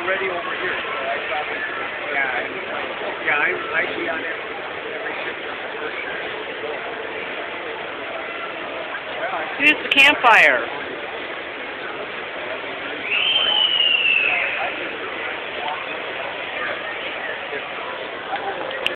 already over here, so I thought, I see on every ship from the first ship. Use the campfire.